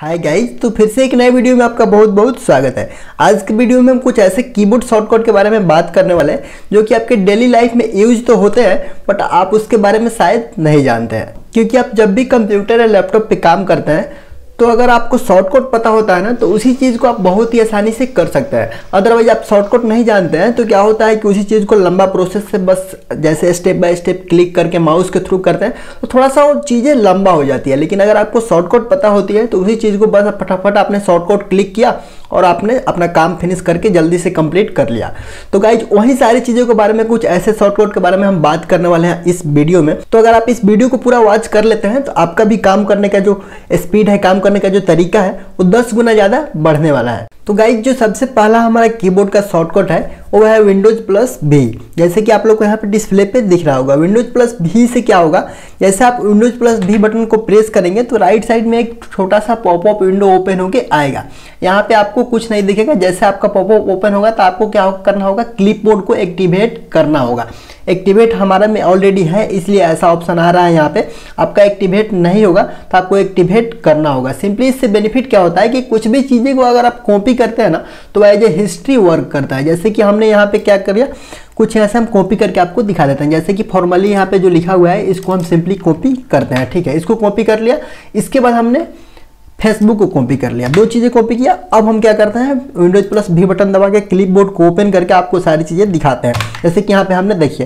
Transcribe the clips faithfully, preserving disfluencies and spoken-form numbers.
Hi guys, तो फिर से एक नए वीडियो में आपका बहुत बहुत स्वागत है। आज के वीडियो में हम कुछ ऐसे कीबोर्ड शॉर्टकट के बारे में बात करने वाले हैं जो कि आपके डेली लाइफ में यूज तो होते हैं बट आप उसके बारे में शायद नहीं जानते हैं। क्योंकि आप जब भी कंप्यूटर या लैपटॉप पे काम करते हैं तो अगर आपको शॉर्टकट पता होता है ना तो उसी चीज़ को आप बहुत ही आसानी से कर सकते हैं। अदरवाइज आप शॉर्टकट नहीं जानते हैं तो क्या होता है कि उसी चीज़ को लंबा प्रोसेस से बस जैसे स्टेप बाय स्टेप क्लिक करके माउस के थ्रू करते हैं तो थोड़ा सा वो चीज़ें लंबा हो जाती है। लेकिन अगर आपको शॉर्टकट पता होती है तो उसी चीज़ को बस फटाफट आपने शॉर्टकट क्लिक किया और आपने अपना काम फिनिश करके जल्दी से कंप्लीट कर लिया। तो गाइज वही सारी चीज़ों के बारे में कुछ ऐसे शॉर्टकट के बारे में हम बात करने वाले हैं इस वीडियो में। तो अगर आप इस वीडियो को पूरा वॉच कर लेते हैं तो आपका भी काम करने का जो स्पीड है, काम करने का जो तरीका है वो दस गुना ज़्यादा बढ़ने वाला है। तो गाइज जो सबसे पहला हमारा कीबोर्ड का शॉर्टकट है वो है विंडोज प्लस भी। जैसे कि आप लोग को यहाँ पे डिस्प्ले पे दिख रहा होगा। विंडोज प्लस भी से क्या होगा, जैसे आप विंडोज प्लस भी बटन को प्रेस करेंगे तो राइट साइड में एक छोटा सा पॉपअप विंडो ओपन होके आएगा। यहाँ पे आपको कुछ नहीं दिखेगा। जैसे आपका पॉपअप ओपन होगा तो आपको क्या करना होगा, क्लिपबोर्ड को एक्टिवेट करना होगा। एक्टिवेट हमारा में ऑलरेडी है इसलिए ऐसा ऑप्शन आ रहा है। यहाँ पे आपका एक्टिवेट नहीं होगा तो आपको एक्टिवेट करना होगा। सिंपली इससे बेनिफिट क्या होता है कि कुछ भी चीज़ें को अगर आप कॉपी करते हैं ना तो एज ए हिस्ट्री वर्क करता है। जैसे कि हमने यहाँ पे क्या किया, कुछ यहाँ से हम कॉपी करके आपको दिखा देते हैं। जैसे कि फॉर्मली यहाँ पे जो लिखा हुआ है इसको हम सिंपली कॉपी करते हैं। ठीक है, इसको कॉपी कर लिया। इसके बाद हमने फेसबुक को कॉपी कर लिया, दो चीज़ें कॉपी किया। अब हम क्या करते हैं, विंडोज प्लस भी बटन दबा के क्लिपबोर्ड को ओपन करके आपको सारी चीज़ें दिखाते हैं। जैसे कि यहाँ पे हमने देखिए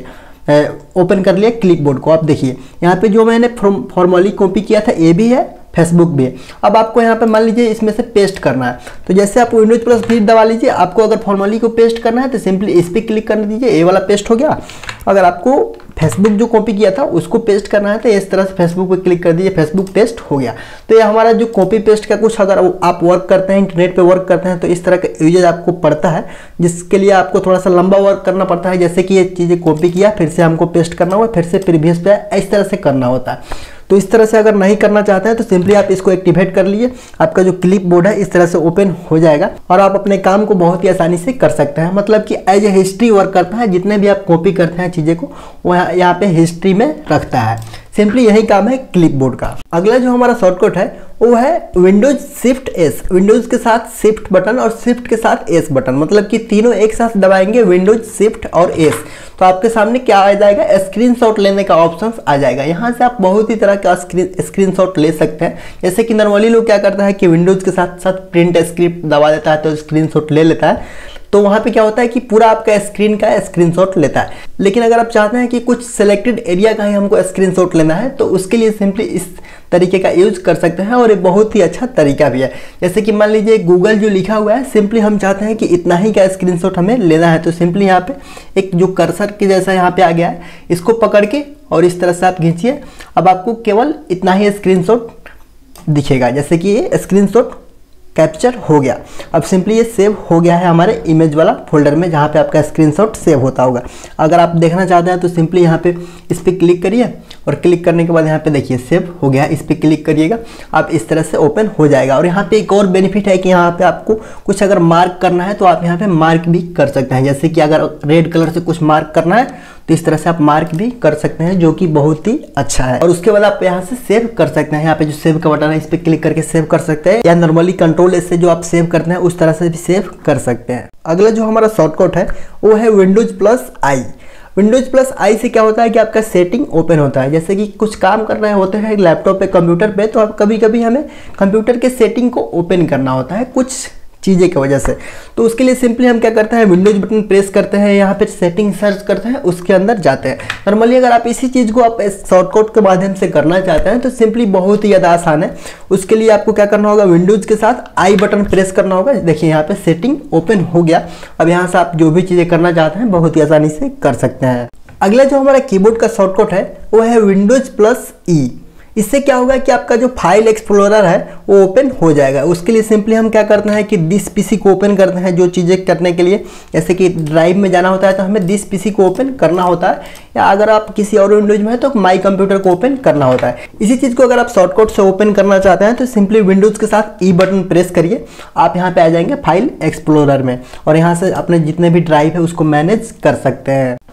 ओपन कर लिया क्लिपबोर्ड को। आप देखिए यहाँ पे जो मैंने फॉर्मली कॉपी किया था ये भी है, फेसबुक भी है। अब आपको यहाँ पे मान लीजिए इसमें से पेस्ट करना है तो जैसे आप विंडोज प्लस भी दबा लीजिए। आपको अगर फॉर्मली को पेस्ट करना है तो सिंपली इस पर क्लिक कर दीजिए, ये वाला पेस्ट हो गया। अगर आपको फेसबुक जो कॉपी किया था उसको पेस्ट करना है तो इस तरह से फेसबुक पे क्लिक कर दीजिए, फेसबुक पेस्ट हो गया। तो ये हमारा जो कॉपी पेस्ट का कुछ अगर आप वर्क करते हैं, इंटरनेट पे वर्क करते हैं तो इस तरह का यूजेज आपको पड़ता है, जिसके लिए आपको थोड़ा सा लंबा वर्क करना पड़ता है। जैसे कि ये चीज़ें कॉपी किया, फिर से हमको पेस्ट करना होगा, फिर से प्रीवियस पे इस तरह से करना होता है। तो इस तरह से अगर नहीं करना चाहते हैं तो सिंपली आप इसको एक्टिवेट कर लीजिए। आपका जो क्लिप बोर्ड है इस तरह से ओपन हो जाएगा और आप अपने काम को बहुत ही आसानी से कर सकते हैं। मतलब कि एज ए हिस्ट्री वर्क करता है। जितने भी आप कॉपी करते हैं चीज़ें को वो यहाँ पे हिस्ट्री में रखता है। सिंपली यही काम है क्लिपबोर्ड का। अगला जो हमारा शॉर्टकट है वो है विंडोज शिफ्ट एस। विंडोज के साथ शिफ्ट बटन और शिफ्ट के साथ एस बटन, मतलब कि तीनों एक साथ दबाएंगे, विंडोज शिफ्ट और एस, तो आपके सामने क्या आ जाएगा, स्क्रीनशॉट लेने का ऑप्शन आ जाएगा। यहाँ से आप बहुत ही तरह का स्क्रीन स्क्रीनशॉट ले सकते हैं। जैसे कि नॉर्मली लोग क्या करता है कि विंडोज के साथ साथ प्रिंट स्क्रिप्ट दबा देता है तो स्क्रीनशॉट ले लेता है। तो वहाँ पे क्या होता है कि पूरा आपका स्क्रीन का स्क्रीनशॉट लेता है। लेकिन अगर आप चाहते हैं कि कुछ सिलेक्टेड एरिया का ही हमको स्क्रीनशॉट लेना है तो उसके लिए सिंपली इस तरीके का यूज कर सकते हैं और ये बहुत ही अच्छा तरीका भी है। जैसे कि मान लीजिए गूगल जो लिखा हुआ है, सिंपली हम चाहते हैं कि इतना ही का स्क्रीनशॉट हमें लेना है तो सिंपली यहाँ पे एक जो कर्सर के जैसा यहाँ पे आ गया है इसको पकड़ के और इस तरह से आप खींचिए। अब आपको केवल इतना ही स्क्रीनशॉट दिखेगा। जैसे कि ये स्क्रीनशॉट कैप्चर हो गया। अब सिंपली ये सेव हो गया है हमारे इमेज वाला फोल्डर में जहाँ पे आपका स्क्रीनशॉट सेव होता होगा। अगर आप देखना चाहते हैं तो सिंपली यहाँ पे इस पर क्लिक करिए और क्लिक करने के बाद यहाँ पे देखिए सेव हो गया। इस पर क्लिक करिएगा, आप इस तरह से ओपन हो जाएगा। और यहाँ पे एक और बेनिफिट है कि यहाँ पे आपको कुछ अगर मार्क करना है तो आप यहाँ पे मार्क भी कर सकते हैं। जैसे कि अगर रेड कलर से कुछ मार्क करना है तो इस तरह से आप मार्क भी कर सकते हैं, जो कि बहुत ही अच्छा है। और उसके बाद आप यहाँ से सेव कर सकते हैं। यहाँ पे जो सेव का बटन है इस पर क्लिक करके सेव कर सकते हैं, या नॉर्मली कंट्रोल एस से जो आप सेव करते हैं उस तरह से भी सेव कर सकते हैं। अगला जो हमारा शॉर्टकट है वो है Windows plus I. Windows plus I से क्या होता है कि आपका सेटिंग ओपन होता है। जैसे कि कुछ काम कर रहे होते हैं लैपटॉप पे, कंप्यूटर पे, तो आप कभी कभी हमें कंप्यूटर के सेटिंग को ओपन करना होता है कुछ चीज़ें की वजह से। तो उसके लिए सिंपली हम क्या करते हैं, विंडोज बटन प्रेस करते हैं, यहाँ पे सेटिंग सर्च करते हैं, उसके अंदर जाते हैं। नॉर्मली अगर आप इसी चीज़ को आप शॉर्टकट के माध्यम से करना चाहते हैं तो सिंपली बहुत ही ज़्यादा आसान है। उसके लिए आपको क्या करना होगा, विंडोज के साथ आई बटन प्रेस करना होगा। देखिए यहाँ पे सेटिंग ओपन हो गया। अब यहाँ से आप जो भी चीज़ें करना चाहते हैं बहुत ही आसानी से कर सकते हैं। अगला जो हमारा कीबोर्ड का शॉर्टकट है वो है विंडोज प्लस ई। इससे क्या होगा कि आपका जो फाइल एक्सप्लोरर है वो ओपन हो जाएगा। उसके लिए सिंपली हम क्या करते हैं कि दिस पीसी को ओपन करते हैं जो चीज़ें करने के लिए। जैसे कि ड्राइव में जाना होता है तो हमें दिस पीसी को ओपन करना होता है, या अगर आप किसी और विंडोज में है तो माई कंप्यूटर को ओपन करना होता है। इसी चीज़ को अगर आप शॉर्टकट से ओपन करना चाहते हैं तो सिंपली विंडोज़ के साथ ई बटन प्रेस करिए। आप यहाँ पे आ जाएंगे फाइल एक्सप्लोरर में और यहाँ से अपने जितने भी ड्राइव है उसको मैनेज कर सकते हैं।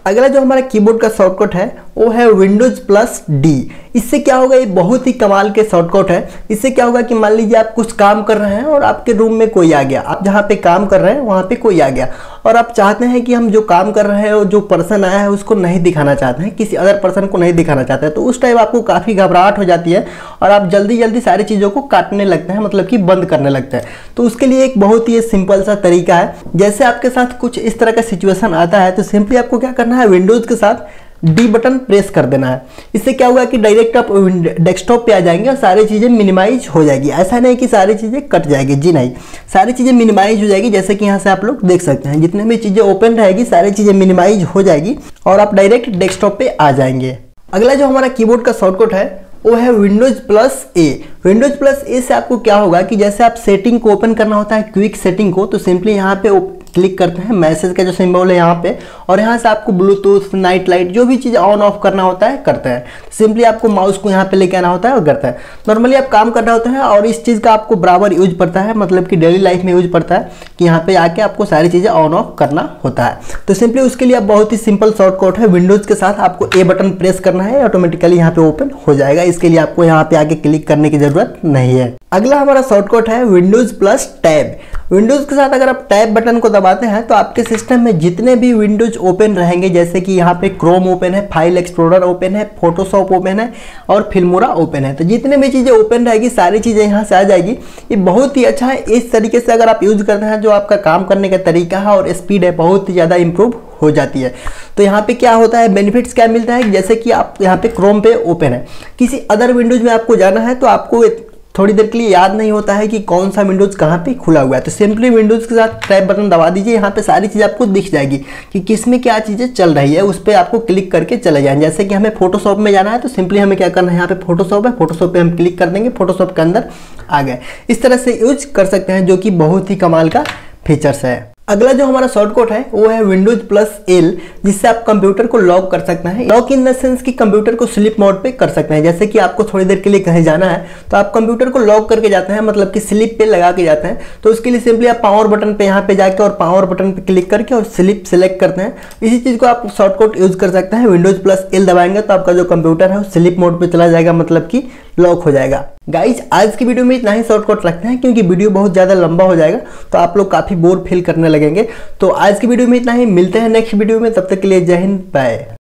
अगला जो हमारा कीबोर्ड का शॉर्टकट है वो है विंडोज प्लस डी। इससे क्या होगा, ये बहुत ही कमाल के शॉर्टकट है। इससे क्या होगा कि मान लीजिए आप कुछ काम कर रहे हैं और आपके रूम में कोई आ गया, आप जहाँ पे काम कर रहे हैं वहाँ पे कोई आ गया और आप चाहते हैं कि हम जो काम कर रहे हैं और जो पर्सन आया है उसको नहीं दिखाना चाहते हैं, किसी अदर पर्सन को नहीं दिखाना चाहते हैं, तो उस टाइम आपको काफ़ी घबराहट हो जाती है और आप जल्दी जल्दी सारी चीज़ों को काटने लगते हैं, मतलब कि बंद करने लगते हैं। तो उसके लिए एक बहुत ही सिंपल सा तरीका है। जैसे आपके साथ कुछ इस तरह का सिचुएशन आता है तो सिंपली आपको क्या करना है, विंडोज़ के साथ डी बटन प्रेस कर देना है। इससे क्या होगा कि डायरेक्ट आप डेस्कटॉप पे आ जाएंगे और सारी चीज़ें मिनिमाइज हो जाएगी। ऐसा नहीं कि सारी चीज़ें कट जाएगी, जी नहीं, सारी चीज़ें मिनिमाइज हो जाएगी। जैसे कि यहाँ से आप लोग देख सकते हैं जितने भी चीज़ें ओपन रहेगी सारी चीज़ें मिनिमाइज हो जाएगी और आप डायरेक्ट डेस्कटॉप पे आ जाएंगे। अगला जो हमारा कीबोर्ड का शॉर्टकट है वो है Windows plus A. Windows plus A से आपको क्या होगा कि जैसे आप सेटिंग को ओपन करना होता है, क्विक सेटिंग को, तो सिंपली यहाँ पे क्लिक करते हैं, मैसेज का जो सिंबल है यहाँ पे, और यहाँ से आपको ब्लूटूथ, नाइट लाइट, जो भी चीज़ ऑन ऑफ करना होता है करते हैं। सिंपली आपको माउस को यहाँ पे लेके आना होता है और करता है। नॉर्मली आप काम करना होता है और इस चीज़ का आपको बराबर यूज पड़ता है, मतलब कि डेली लाइफ में यूज पड़ता है कि यहाँ पे आके आपको सारी चीज़ें ऑन ऑफ करना होता है। तो सिंपली उसके लिए आप बहुत ही सिंपल शॉर्टकट है, विंडोज के साथ आपको ए बटन प्रेस करना है, ऑटोमेटिकली यहाँ पे ओपन हो जाएगा। इसके लिए आपको यहाँ पे आके क्लिक करने की जरूरत नहीं है। अगला हमारा शॉर्टकट है विंडोज प्लस टैब। विंडोज के साथ अगर आप टैब बटन को दबाते हैं तो आपके सिस्टम में जितने भी विंडोज ओपन रहेंगे, जैसे कि यहाँ पे क्रोम ओपन है, फाइल एक्सप्लोरर ओपन है, फोटोशॉप ओपन है और फिल्मोरा ओपन है, तो जितने भी चीज़ें ओपन रहेगी सारी चीज़ें यहाँ से आ जाएगी। ये बहुत ही अच्छा है। इस तरीके से अगर आप यूज करते हैं, जो आपका काम करने का तरीका है और स्पीड है बहुत ही ज़्यादा इंप्रूव हो जाती है। तो यहाँ पे क्या होता है, बेनिफिट्स क्या मिलता है, जैसे कि आप यहाँ पे क्रोम पे ओपन है, किसी अदर विंडोज में आपको जाना है तो आपको थोड़ी देर के लिए याद नहीं होता है कि कौन सा विंडोज कहाँ पे खुला हुआ है। तो सिंपली विंडोज के साथ टैब बटन दबा दीजिए, यहाँ पे सारी चीज़ आपको दिख जाएगी कि किस में क्या चीज़ें चल रही है, उस पर आपको क्लिक करके चले जाएं। जैसे कि हमें फोटोशॉप में जाना है तो सिंपली हमें क्या करना है, यहाँ पे फोटोशॉप है, फोटोशॉप पे हम क्लिक कर देंगे, फोटोशॉप के अंदर आ गए। इस तरह से यूज कर सकते हैं, जो कि बहुत ही कमाल का फीचर्स है। अगला जो हमारा शॉर्टकट है वो है विंडोज प्लस एल, जिससे आप कंप्यूटर को लॉक कर सकते हैं। लॉक इन द सेंस कि कंप्यूटर को स्लीप मोड पे कर सकते हैं। जैसे कि आपको थोड़ी देर के लिए कहीं जाना है तो आप कंप्यूटर को लॉक करके जाते हैं, मतलब कि स्लीप पे लगा के जाते हैं। तो उसके लिए सिंपली आप पावर बटन पे यहाँ पे जाके और पावर बटन पे क्लिक करके और स्लीप सेलेक्ट करते हैं। इसी चीज़ को आप शॉर्टकट यूज कर सकते हैं। विंडोज प्लस एल दबाएंगे तो आपका जो कंप्यूटर है वो स्लीप मोड पे चला जाएगा, मतलब कि लॉक हो जाएगा। गाइज आज की वीडियो में इतना ही शॉर्टकट रखते हैं, क्योंकि वीडियो बहुत ज़्यादा लंबा हो जाएगा तो आप लोग काफ़ी बोर फील करने लगेंगे। तो आज की वीडियो में इतना ही, मिलते हैं नेक्स्ट वीडियो में, तब तक के लिए जय हिंद, बाय।